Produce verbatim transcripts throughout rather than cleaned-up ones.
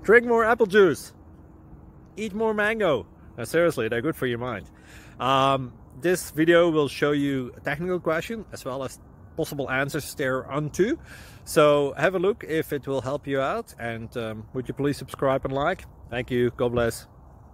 Drink more apple juice. Eat more mango. Now, seriously, they're good for your mind. Um, this video will show you a technical question as well as possible answers thereunto. So have a look if it will help you out, and um, would you please subscribe and like? Thank you. God bless.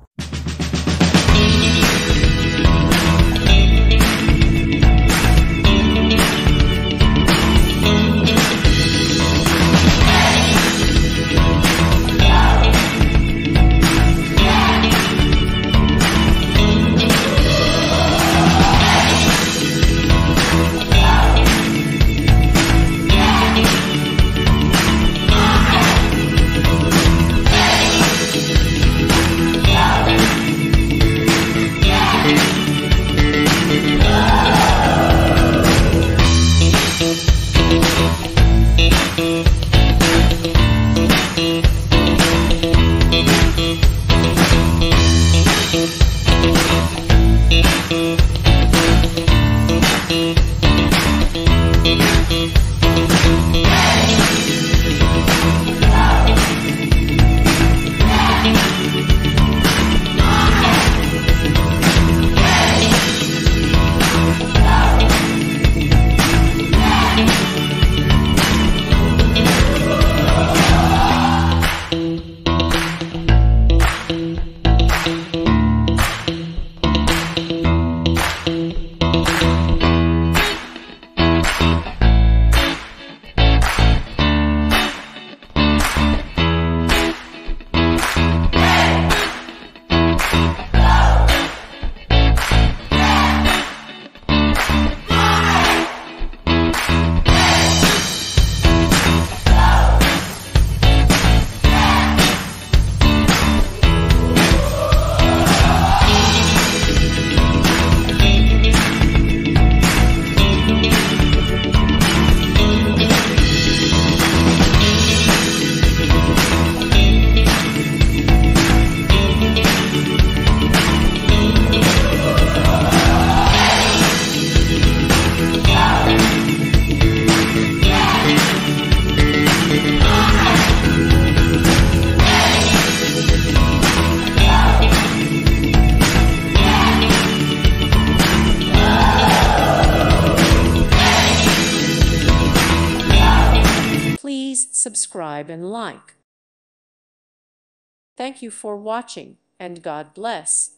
Please subscribe and like. Thank you for watching, and God bless.